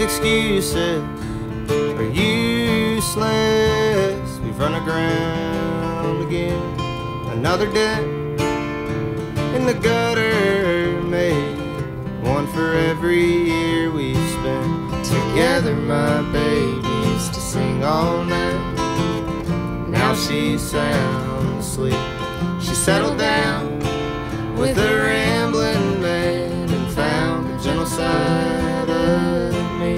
excuses are useless. We've run aground again, another day in the gutter, made one for every year we've spent together. My baby's to sing all night. Now she's sound asleep. She settled down with a rambling man and found the gentle side of me.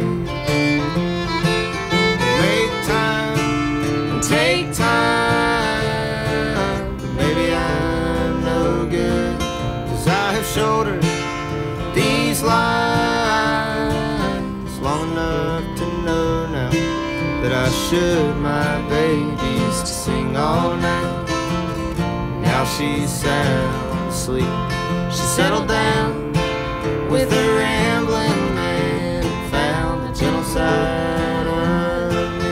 Make time and take time, but maybe I'm no good, 'cause I have shouldered these lines long enough to know now that I should. My baby's to sing all night. Now she's sound asleep. She settled down with a rambling man and found the gentle side of me.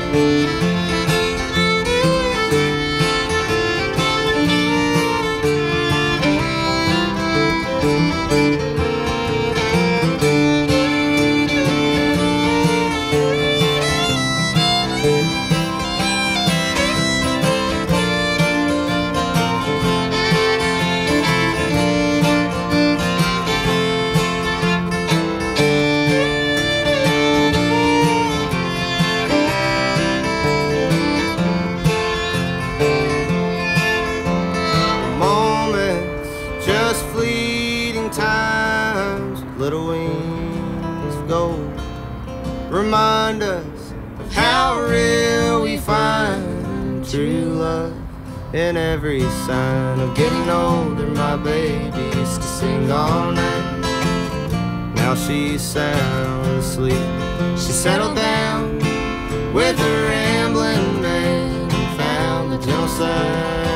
Fleeting times with little wings of gold remind us of how real we find true love in every sign of getting older. My baby's to sing all night. Now she's sound asleep. She settled down with a rambling man and found the gentle side